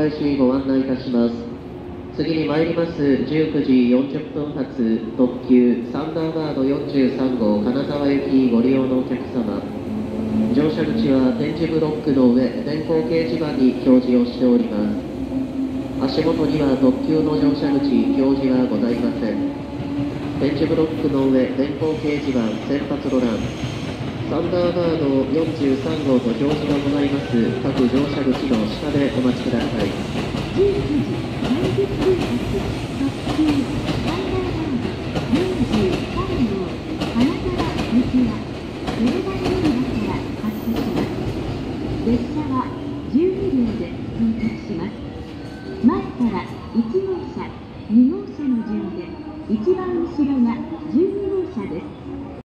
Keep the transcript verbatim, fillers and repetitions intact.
開始ご案内いたします。次に参りますじゅうくじよんじゅっぷん発特急サンダーバードよんじゅうさん号金沢行きご利用のお客様、乗車口は点字ブロックの上、電光掲示板に表示をしております。足元には特急の乗車口表示はございません。点字ブロックの上、電光掲示板、先発路欄、サンダーバードよんじゅうさん号と表示がございます各乗車口の下でお待ちください。 じゅうくじさんじゅっぷん発特急サンダーバードよんじゅうさん号金沢行きは鶴ヶ島から発車します。列車はじゅうにびょうで到着します。前からいち号車、に号車の順で一番後ろが